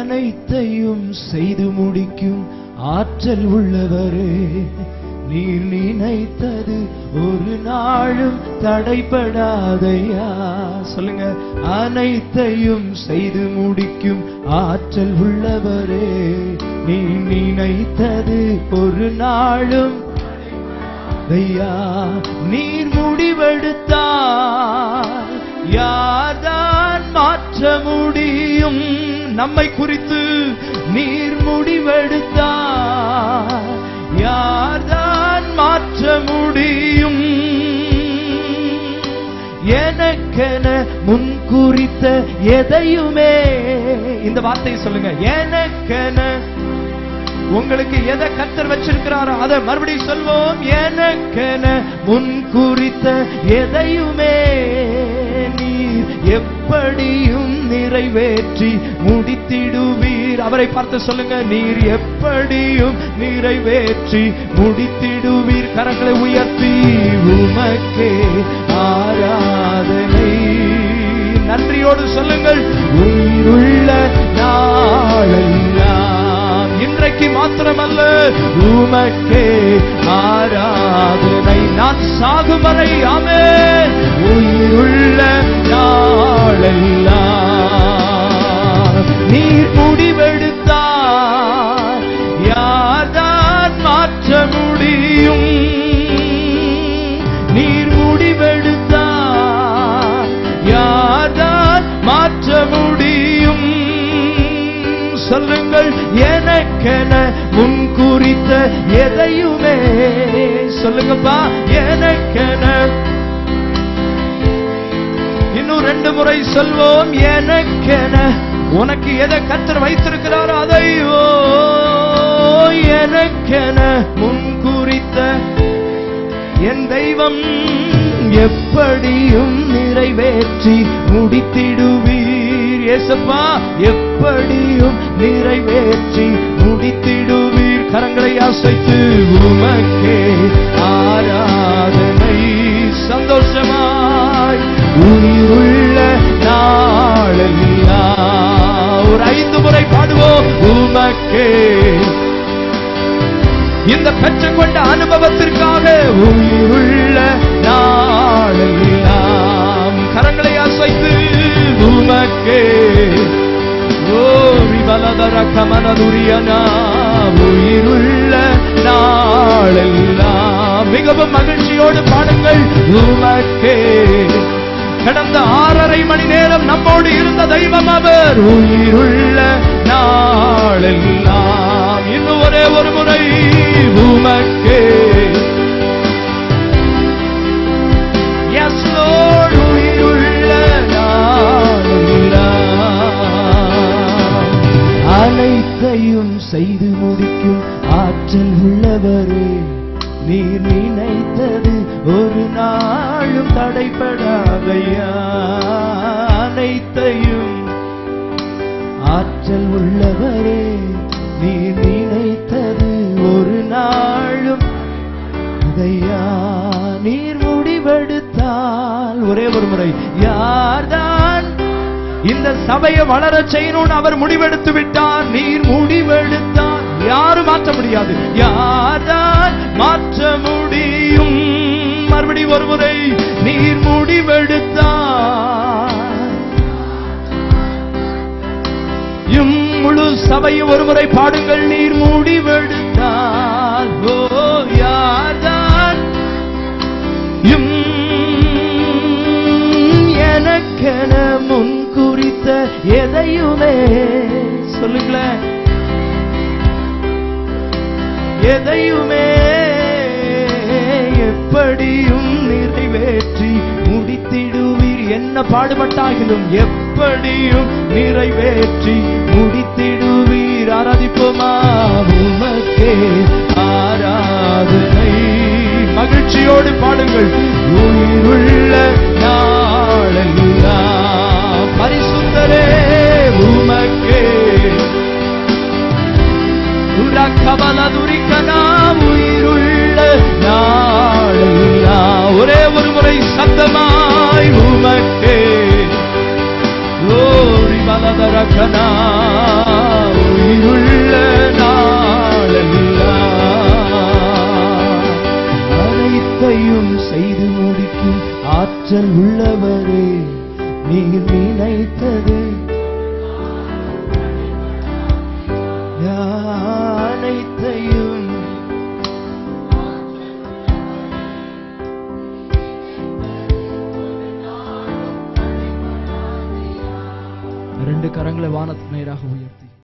அனைத்தையும் செய்து முடிக்கும் ஆற்றல் உள்ளவரே, நீர் நினைத்தது ஒரு நாளும் தடைபடாதையா. சொல்லுங்க. அனைத்தையும் செய்து முடிக்கும் ஆற்றல் உள்ளவரே, நீர் நினைத்தது ஒரு நாளும் ஐயா. நீர் முடிவெடுத்தால் யார்தான் மாற்ற முடியும்? நம்மை குறித்து நீர் முடிவெடுத்தால் யார்தான் மாற்ற முடியும்? எனக்கென முன் குறித்த எதையுமே, இந்த வார்த்தையை சொல்லுங்க. எனக்கென, உங்களுக்கு எதை கர்த்தர் வச்சிருக்கிறாரோ அதை மறுபடியும் சொல்வோம். எனக்கென முன் குறித்த எதையுமே நீர் எப்படியும் நிறைவேற்றி முடித்திடுவீர். அவரை பார்த்து சொல்லுங்க. நீர் எப்படியும் நிறைவேற்றி முடித்திடுவீர். கரங்களை உயர்த்தி உமக்கே ஆராதனை. நன்றியோடு சொல்லுங்கள். உயிருள்ள நாளெல்லாம், இன்றைக்கு மாத்திரமல்ல, உமக்கே ஆராதனை நான் சாகும் வரை. ஆமென். உயிருள்ள நாளெல்லாம் நீர் முடிவெடுத்தார் யார்தான் மாற்ற முடியும்? நீர் முடிவெடுத்தார் யார்தான் மாற்ற முடியும்? சொல்லுங்கள். எனக்கென முன் குறித்த எதையுமே, சொல்லுங்கப்பா. எனக்கென, இன்னும் 2 முறை சொல்வோம். எனக்கென, உனக்கு எதை கர்த்தர் வைத்திருக்கிறாரோ அதையோ எனக்கென முன் குறித்த என் தெய்வம் எப்படியும் நிறைவேற்றி முடித்திடுவீர். இயேசுப்பா, எப்படியும் நிறைவேற்றி முடித்திடுவீர். கரங்களை அசைத்து உமக்கே ஆராதனை. சந்தோஷமாய் உயிருள்ள நாளெல்லாம் ஒரு 5 முறை பாடுவோம். உமக்கே, இந்த பெற்றுக்கொண்ட அனுபவத்திற்காக உயிருள்ள நாளெல்லாம் கரங்களை அசைத்து உமக்கே. ஓ ரிவலதர கமனதுரியனா, உயிருள்ள நாளெல்லாம் மிகவும் மகிழ்ச்சியோடு பாடுங்கள். உமக்கே. கடந்த 6.5 மணி நேரம் நம்மோடு இருந்த தெய்வம் அவர். உயிருள்ள நாளெல்லாம் இன்னும் ஒரே ஒரு முறை. உமக்கே. Yes Lord. உயிருள்ள நாளெல்லாம் அனைத்தையும் செய்து முடிக்கும் ஆற்றல் உள்ளவரே, நீர் நினைத்தது ஒரு நாளும் தடைபடாதையா. அனைத்தையும் ஆற்றல் உள்ளவரே, நீர் நினைத்தது ஒரு நாளும் அதையா. நீர் முடிவெடுத்தால், ஒரே ஒரு முறை, யார்தான் இந்த சபையை வளர செய்யணும்னு அவர் முடிவெடுத்து விட்டார். நீர் முடிவெடுத்தால் யாரும் மாற்ற முடியாது. யார்தான் மாற்ற முடியும்? மறுபடியும் ஒரு முறை. நீர் முடிவெடுத்தால் முழு சபையும் ஒரு முறை பாடுங்கள். நீர் முடிவெடுத்தால் ஓ யார்தான் எனக்கென முன் குறித்த எதையுமே, சொல்லுங்களேன், எதையுமே எப்படியும் நிறைவேற்றி முடித்திடுவீர். என்ன பாடுபட்டாகிலும் எப்படியும் நிறைவேற்றி முடித்திடுவீர். ஆராதிப்போமா? உமக்கே ஆராதனை. மகிழ்ச்சியோடு பாடுங்கள். உயிருள்ள நாளெல்லாம் பரிசுத்தரே உமக்கே. உயிருள்ள நாளெல்லாம் ஒரே ஒரு முறை சத்தமாய் உமக்கே. ஓரி பலதரக்கனா அனைத்தையும் செய்து முடிக்கும் ஆற்றல் உள்ளவரே, நீர் நினைத்தது அனைத்தையும். ரெண்டு கரங்களை வானத்துக்கு நேராக உயர்த்தி